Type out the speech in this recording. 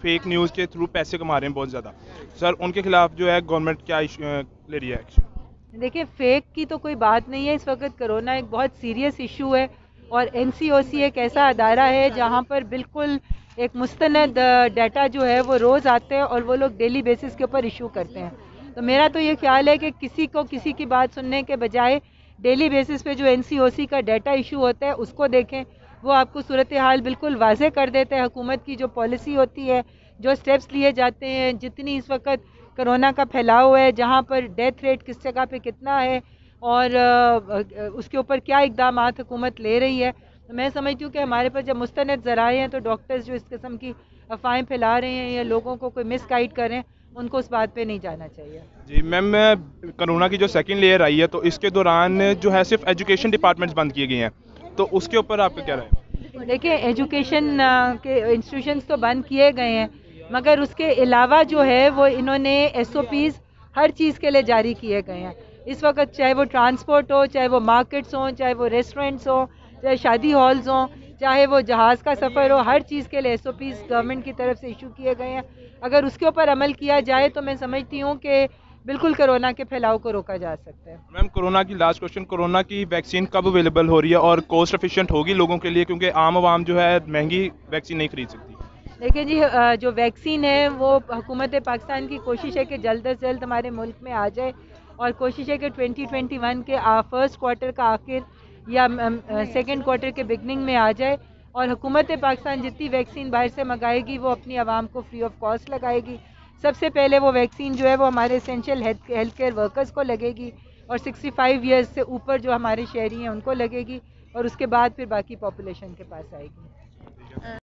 Fake news के through पैसे कमा रहे हैं बहुत ज़्यादा। सर उनके खिलाफ जो है गवर्नमेंट क्या ले रही है एक्शन? देखिए, फेक की तो कोई बात नहीं है। इस वक्त कोरोना एक बहुत सीरियस इशू है और एनसीओसी एक ऐसा अदारा है जहां पर बिल्कुल एक मुस्तनद डाटा जो है वो रोज़ आते हैं और वो लोग डेली बेसिस के ऊपर इशू करते हैं। तो मेरा तो ये ख्याल है कि किसी को किसी की बात सुनने के बजाय डेली बेसिस पे जो एनसीओसी का डाटा इशू होता है उसको देखें। वो आपको सूरत हाल बिल्कुल वाजे कर देते हैं। हुकूमत की जो पॉलिसी होती है, जो स्टेप्स लिए जाते हैं, जितनी इस वक्त कोरोना का फैलाव है, जहाँ पर डेथ रेट किस जगह पे कितना है और उसके ऊपर क्या इकदाम हुकूमत ले रही है। तो मैं समझती हूँ कि हमारे पास जब मुस्तनद ज़राए हैं तो डॉक्टर्स जो इस किस्म की अफवाहें फैला रहे हैं या लोगों को कोई मिस गाइड कर रहे हैं, उनको उस बात पे नहीं जाना चाहिए। जी मैम, मैं कोरोना की जो सेकंड लेयर आई है तो इसके दौरान जो है सिर्फ एजुकेशन डिपार्टमेंट्स बंद किए गए हैं, तो उसके ऊपर आपका क्या राय है? देखिए, एजुकेशन के इंस्टीट्यूशंस तो बंद किए गए हैं, मगर उसके अलावा जो है वो इन्होंने एसओपीज़ हर चीज़ के लिए जारी किए गए हैं। इस वक्त चाहे वो ट्रांसपोर्ट हो, चाहे वो मार्केट्स हों, चाहे वो रेस्टोरेंट्स हों, चाहे शादी हॉल्स हों, चाहे वो जहाज़ का सफ़र हो, हर चीज़ के लिए एसओपीज़ गवर्नमेंट की तरफ से इशू किए गए हैं। अगर उसके ऊपर अमल किया जाए तो मैं समझती हूँ कि बिल्कुल कोरोना के फैलाव को रोका जा सकता है। मैम कोरोना की लास्ट क्वेश्चन, कोरोना की वैक्सीन कब अवेलेबल हो रही है और कॉस्ट एफिशिएंट होगी लोगों के लिए, क्योंकि आम आवाम जो है महंगी वैक्सीन नहीं खरीद सकती? देखिए जी, जो वैक्सीन है वो हुकूमत पाकिस्तान की कोशिश है कि जल्द से जल्द हमारे मुल्क में आ जाए और कोशिश है कि 2021 के फर्स्ट क्वार्टर का आखिर या सेकंड क्वार्टर के बिगनिंग में आ जाए। और हुकूमत पाकिस्तान जितनी वैक्सीन बाहर से मंगाएगी वो अपनी आवाम को फ्री ऑफ कॉस्ट लगाएगी। सबसे पहले वो वैक्सीन जो है वो हमारे एसेंशियल हेल्थ केयर वर्कर्स को लगेगी और 65 ईयर्स से ऊपर जो हमारे शहरी हैं उनको लगेगी और उसके बाद फिर बाकी पॉपुलेशन के पास आएगी।